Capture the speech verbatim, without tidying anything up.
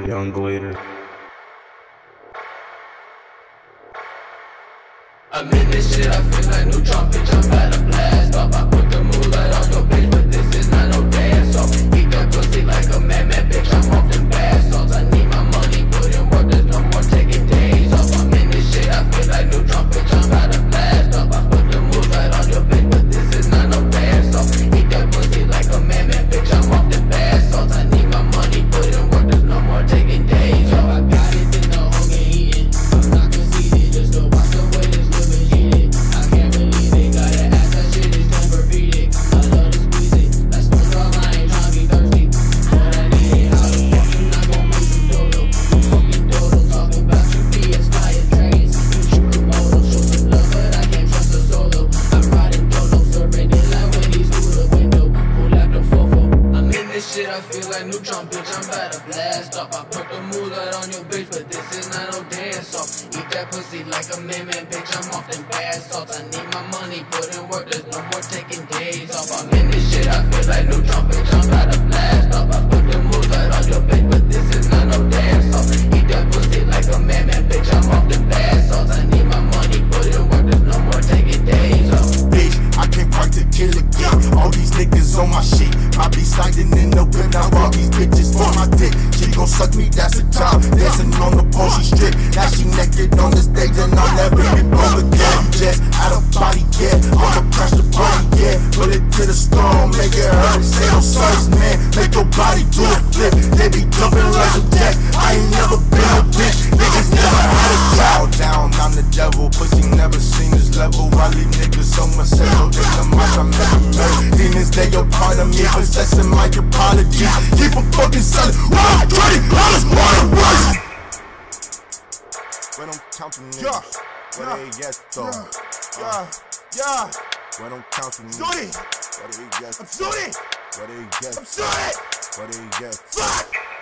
Young Glitter. I'm in this shit, I feel like new trumpet, I'm about to blast off. I put the moonlight on your bitch, but this is not no dance off. Eat that pussy like a madman, bitch, I'm off them bath salts. I need my money, put in work, there's no more taking days off. I'm in this shit, I feel like new trumpet, I'm about to blast off. I put the moonlight on your bitch, but this is not no dance off. Eat that pussy like a madman, bitch, I'm off them bath salts. I need my money, put in work, there's no more taking days off. I got it, then the whole get eaten. I'm not conceited, just to watch the way this living heated. I can't believe it, gotta ask that shit is therapeutic. I love to squeeze it, that's no girl, I ain't tryna be thirsty. But I need it, how the fuck you not gon' make some dodo? You fucking dodo, talking about you be inspired dragons. You shoot a moto, show some love, but I can't trust a solo. I'm riding dodo, serving it like when he's through the window. Pull out the fofo. I'm in this shit, I feel like new Trump, bitch, I'm about to blast off. I put the moonlight on your bitch, but this is not no dance off. Eat that pussy like a man, man, bitch, I'm off them bad salts. I need my money, put in work, there's no more taking days off. I'm in this shit, I feel like new Trump, bitch, I'm about to blast off. I put the moonlight on your bitch, but this is not no dance off. Eat that pussy like a man, man, bitch, I'm off them bad salts. I need my money, put in work, there's no more taking days off. Bitch, I can't write to kill again. All these niggas on my shit. I be sliding in the wind, I rob these bitches for my dick. She gon' suck me, that's a job. Dancing on the pole, she strip. Now she naked on the stage and I'll never get home again. Just out of body, yeah. I'ma crash the party, yeah. Put it to the storm, make it hurt. Say no sorry, man. Make your body do a flip. They be jumping like a jack. I ain't never been a bitch. Niggas never had a child down. I'm the devil, pussy never seen this level. I leave niggas so much settled. They the mic, I'm never murdered. Demons, they a part of me. Possessing my apologies. Keep a fucking solid. One, twenty, dollars, one, one. When I'm counting niggas, yeah, where yeah, they get though? Yeah, yeah, yeah. When I'm counting niggas, where they get? I'm shooting. Where they get? I'm shooting. Where they get? Fuck.